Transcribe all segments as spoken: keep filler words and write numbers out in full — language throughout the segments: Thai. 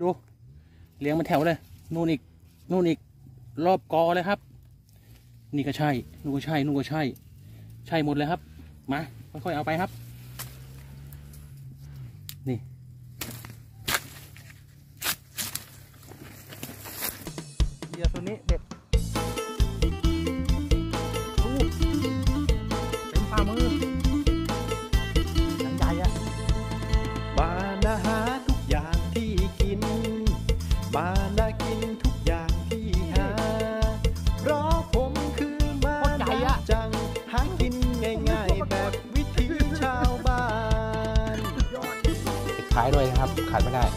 ดูเลี้ยงมาแถวเลยนู่นอีกนู่นอีกรอบกอเลยครับนี่ก็ใช่นู่นก็ใช่นู่นก็ใช่ใช่หมดเลยครับมาค่อยๆเอาไปครับนี่เหยื่อตัวนี้เด็ดเป็นฝ่ามือหนังใหญ่อะบ้านอาหารทุกอย่างที่กินบ้านน่ากินทุกอย่างที่หาเพราะผมคือบ้านนาจังหากินง่ายๆแบบวิถีชาวบ้านปิดท้ายด้วยนะครับขาดไม่ได้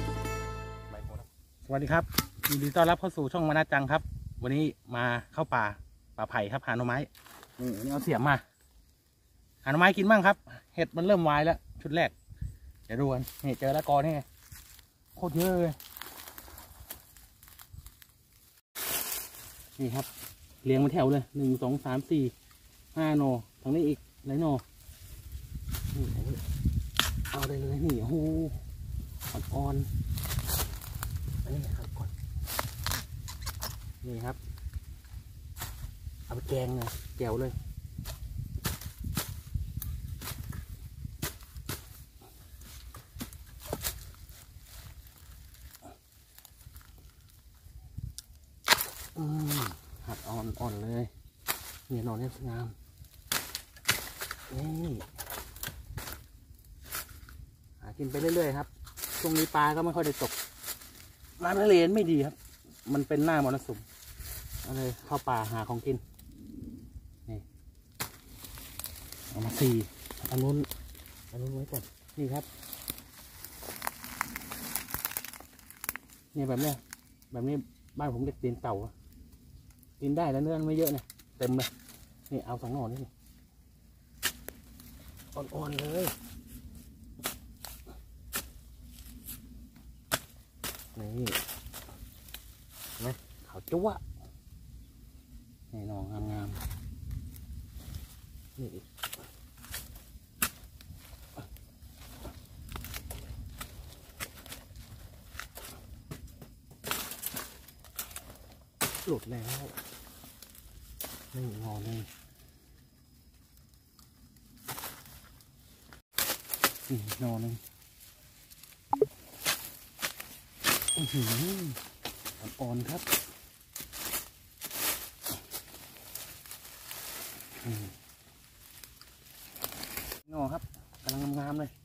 สวัสดีครับยินดีต้อนรับเข้าสู่ช่องมานาจังครับวันนี้มาเข้าป่าป่าไผ่ครับหาหน่อไม้นี่วันนี้เอาเสียมมาหาหน่อไม้กินบ้างครับเห็ดมันเริ่มวายแล้วชุดแรกเดี๋ยวดูกันนี่เจอแล้วกอนี่โคตรเยอะเลยนี่ครับเรียงมาแถวเลยหนึ่งสองสามสี่ห้าหน่อทางนี้อีกหลายหน่อเอาได้เลยนี่โอ้โหอ่อนๆอันนี้ครับก่อนนี่ครับเอาไปแกงเลยแจ่วเลยอืมหัดอ่อนอ่อนเลยเนี่ยนอนเนี่ยสวยงามนี่หากินไปเรื่อยๆครับช่วงนี้ปลาก็ไม่ค่อยได้ตกน้ำทะเลไม่ดีครับมันเป็นหน้ามรสุมก็เลยเข้าป่าหาของกินนี่เอามาสี่อันนู้นอันนู้นไว้ก่อนนี่ครับนี่แบบเนี้ยแบบนี้บ้านผมเรียกตีนเต่ากินได้แล้วเนื้อไม่เยอะนะเต็มเลยนี่เอาสองหน่อนี่อ่อนๆเลยนี่ไหมขาวจั๊วนี่หน่องามๆนี่อีกหลุดแล้วนี่งอนี่นี่นอนนึงอือหืออ่อนๆครับนอครับกำลังงามๆเลย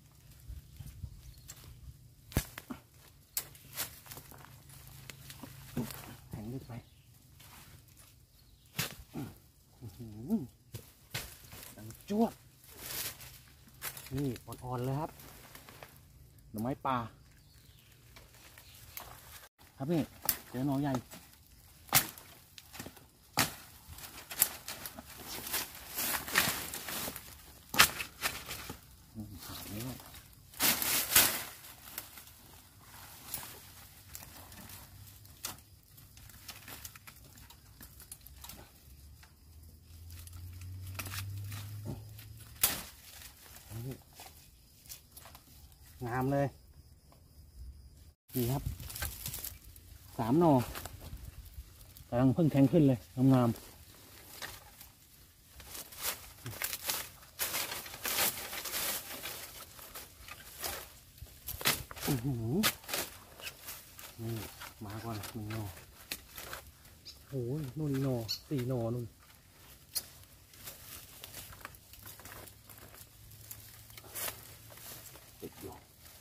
แข็งลึกไปดังจ้วบนี่อ่อนๆเลยครับหน่อไม้ป่าครับนี่เจอหน่อใหญ่งามเลยนี่ครับสามหน่อกำลังเพิ่งแทงขึ้นเลยงามๆอื้อหือนี่มาก่อนหนึ่งหน่อโอ้ยนู่นหน่อสี่หน่อนู่นติดอยู่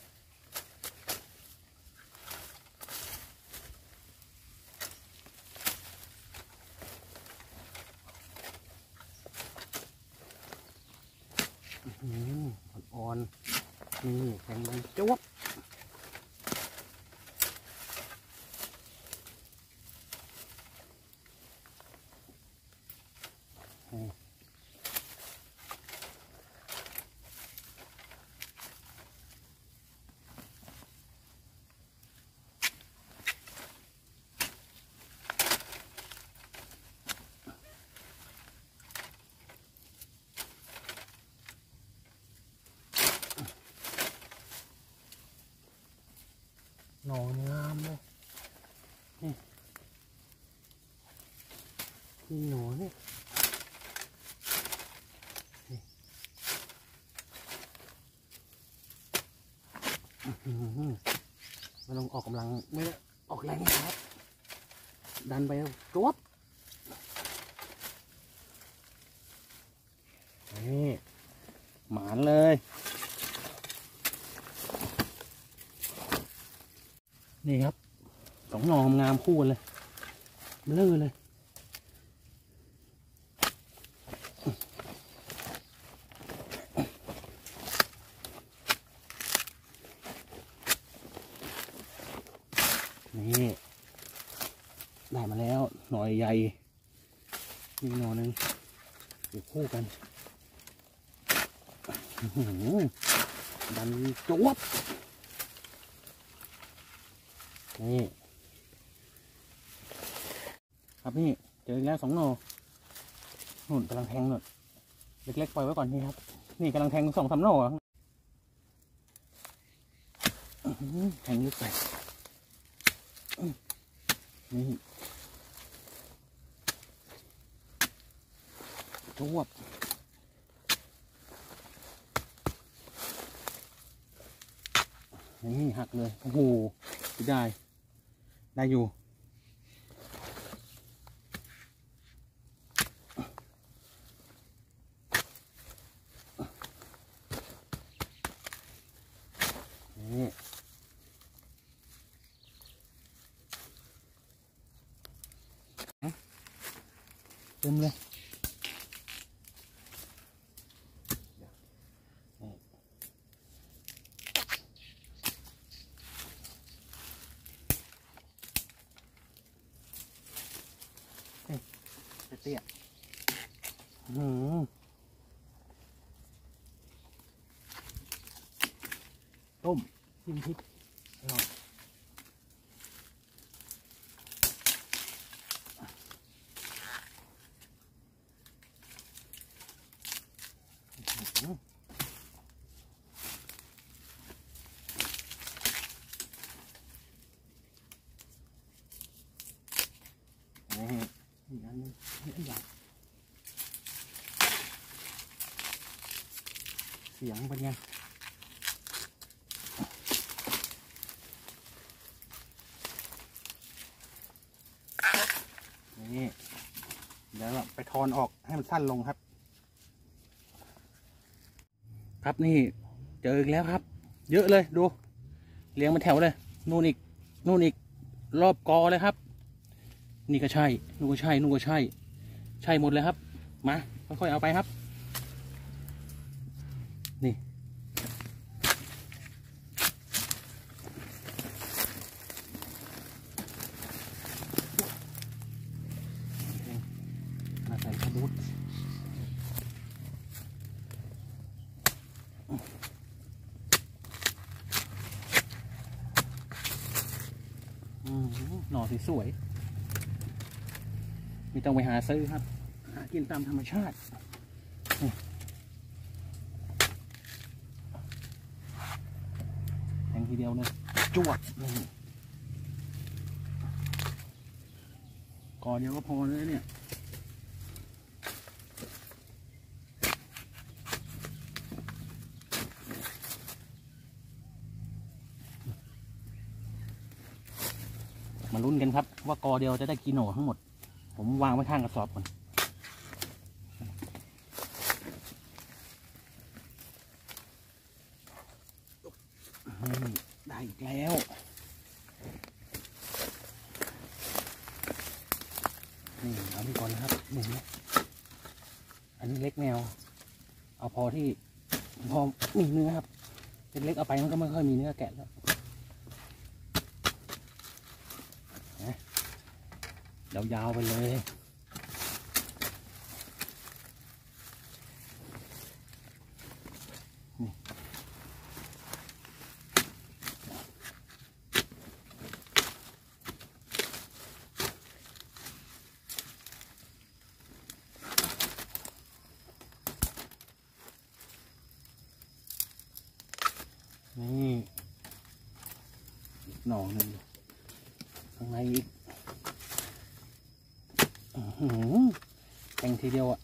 อ่อนๆนี่แข็งมันจ๊วบหน่องามเลยนี่นี่หน่อนี่ไม่ต้องออกกำลังไม่ได้ออกแรงนะครับดันไปจวบนี่หมานเลยนี่ครับสองหน่องามคู่เลยเบลอเลยนี่ได้มาแล้วหน่อยใหญ่นี่หน่อนึงอยู่คู่กันดันจวบนี่ครับนี่เจอแล้วสองหน่อหุ่นกำลังแทงหน่อยเล็กๆปล่อยไว้ก่อนนี่ครับนี่กำลังแทงสองสามหน่อแทงลึกไปนี่จวบนี่หักเลยโอ้โหได้ได้อยู่นี่เต็มเลยเตี้ยหืมต้มจิ้มพริกอร่อยนี่อีกอันนึงนี่อันใหญ่เสียงเป็นไงนี่เดี๋ยวไปทอนออกให้มันสั้นลงครับครับนี่เจออีกแล้วครับเยอะเลยดูเลี้ยงมาแถวเลยนู่นอีกนู่นอีกรอบกอเลยครับนี่ก็ใช่นู่นก็ใช่นู่นก็ใช่ใช่หมดเลยครับมาค่อยๆเอาไปครับนี่มาใส่ขบุดหน่อสวยๆไม่ต้องไปหาซื้อครับหากินตามธรรมชาติแทงทีเดียวเลยจวดก่อนเดียวก็พอเลยเนี่ยมาลุ้นกันครับว่ากอเดียวจะได้กี่หน่อทั้งหมดผมวางไว้ข้างกระสอบก่อนได้อีกแล้วนี่เอาไปก่อนนะครับหนึ่งอันนี้เล็กแมวเอาพอที่พอมีเนื้อครับเล็กๆเอาไปมันก็ไม่ค่อยมีเนื้อแกะแล้วยาวๆไปเลยนี่หน่อน่อหนึ่งข้างในอีกแทงทีเดียวอ่ะ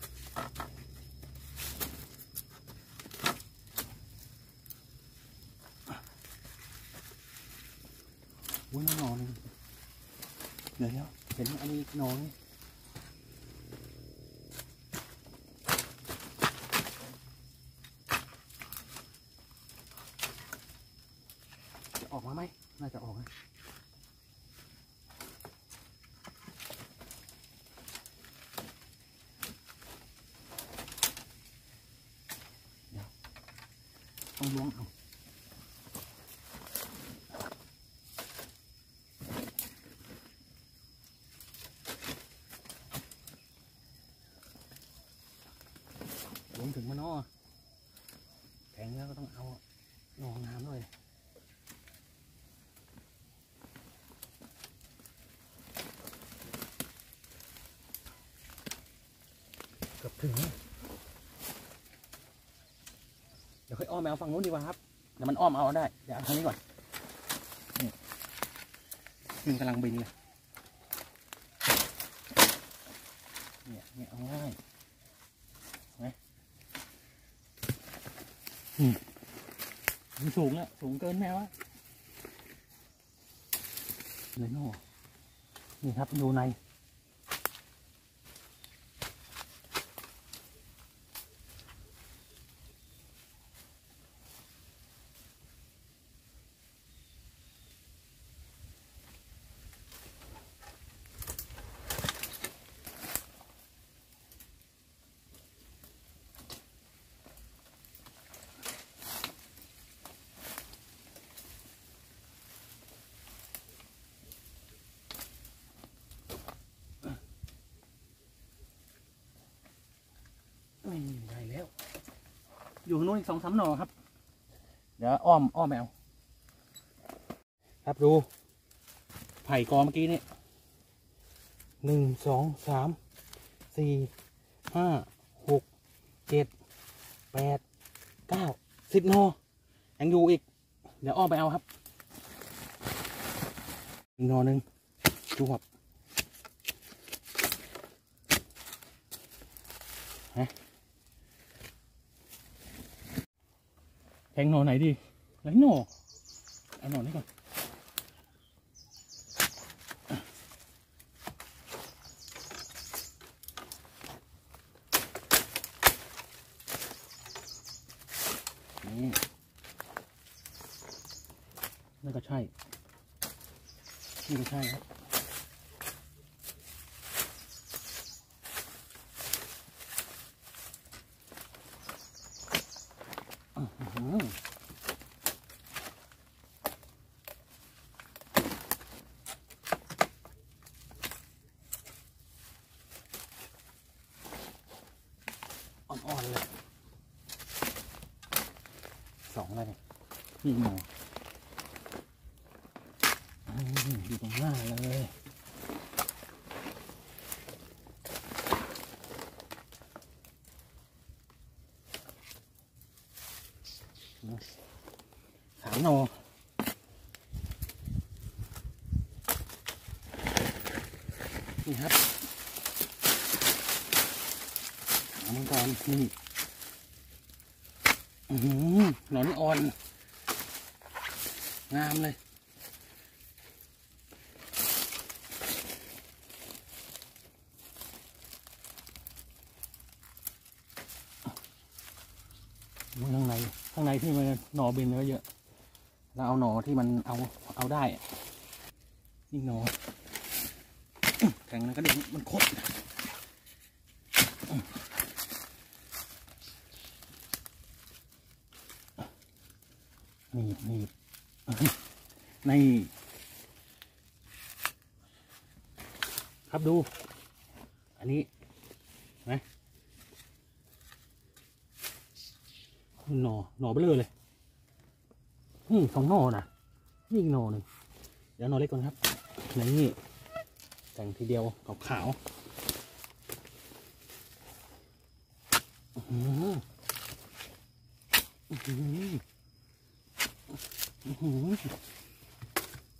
วุ้นหน่อหนึ่งเดี๋ยวเห็นอันนี้หน่อนี่จะออกมาไหมน่าจะออกนะต้องล้วงเอาล้วงถึงมันอ้อแข็งแล้วก็ต้องเอาหนองน้ำด้วยเกือบถึงเดี๋ยวค่อยอ้อมไปเอาฝั่งนู้นดีกว่าครับเดี๋ยวมันอ้อมเอาได้เดี๋ยวเอาทางนี้ก่อนนี่มันกำลังบินเลยเนี่ยเนี่ยเอาง่ายไหมอืมมันสูงแล้วสูงเกินแมวอะเลยโน่นี่ครับดูในได้แล้วอยู่นู้นอีกสองสามหน่อครับเดี๋ยวอ้อมอ้อมแมวครับดูไผ่กอเมื่อกี้นี่หนึ่งสองสามสี่ห้าหกเจ็ดแปดเก้าสิบหน่อยังอยู่อีกเดี๋ยวอ้อมไปเอาครับอีกหน่อหนึ่งจูบฮะแทงหน่อไหนดีไหนหน่อเอาหน่อนี้ก่อนนี่นั่นก็ใช่นี่ก็ใช่ครับอ่อนๆเลยสองอะไรเนี่ยนี่หนูอยู่ตรงหน้าเลยสามหน่อนี่ครับเอามันก่อนนี่อือหนอนอ่อนงามเลยข้างในข้างในที่มันหน่อบินก็เยอะเราเอาหน่อที่มันเอาเอาได้นี่หน่อแข็งแล้วก็เดี๋ยวมันคดนี่นี่นี่ครับดูอันนี้ไหมหน่อหน่อเบลอเลยนี่สองหน่อนะนี่อีกหน่อหนึ่งเดี๋ยวหน่อเล็กก่อนครับนี่แต่งทีเดียวขาวๆอืออืออือ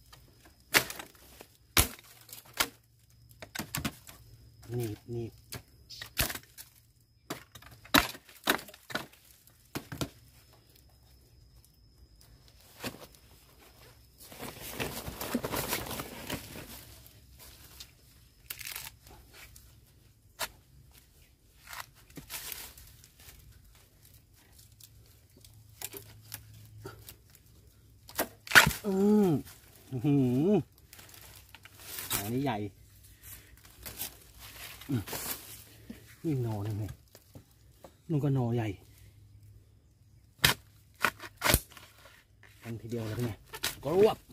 หนีบหนีบอืมหืมอันนี้ใหญ่นี่หนอนึงไงนุ่นก็หนอใหญ่กันทีเดียวเลยไงก็รวบ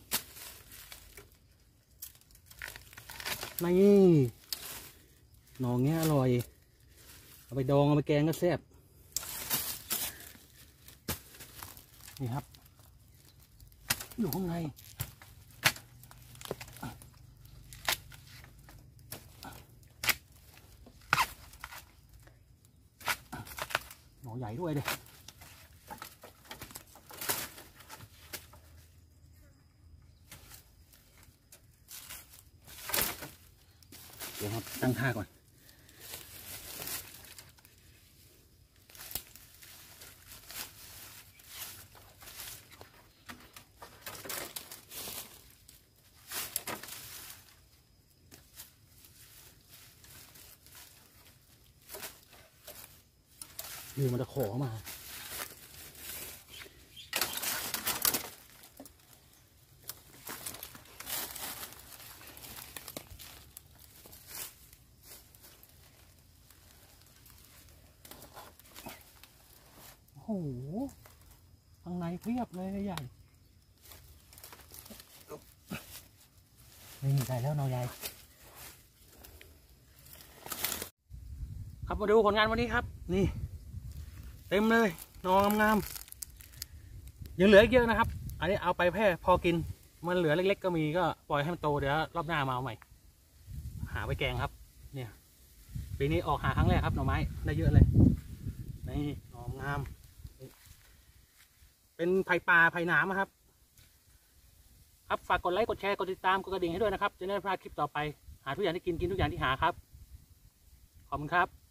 นี่หนอเงี้ยอร่อยเอาไปดองเอาไปแกงก็แซ่บนี่ครับอยู่ข้างในหน่อใหญ่ด้วยเลยเดี๋ยวครับตั้งท่าก่อนคือมันจะขอมาโอ้โหข้างในเพียบเลยใหญ่นี่ได้แล้วนอใหญ่ครับมาดูผลงานวันนี้ครับนี่เต็มเลยนองามๆยังเหลืออีกเยอะนะครับ อันนี้เอาไปแค่พอกินมันเหลือเล็กๆก็มีก็ปล่อยให้มันโตเดี๋ยวรอบหน้ามาเอาใหม่หาไปแกงครับเนี่ยปีนี้ออกหาครั้งแรกครับหน่อไม้ได้เยอะเลยนี่นองามเป็นไผ่ป่าไผ่หนามครับครับฝากกดไลค์กดแชร์กดติดตามกดกระดิ่งให้ด้วยนะครับจะได้ไม่พลาดคลิปต่อไปหาทุกอย่างที่กินกินทุกอย่างที่หาครับขอบคุณครับ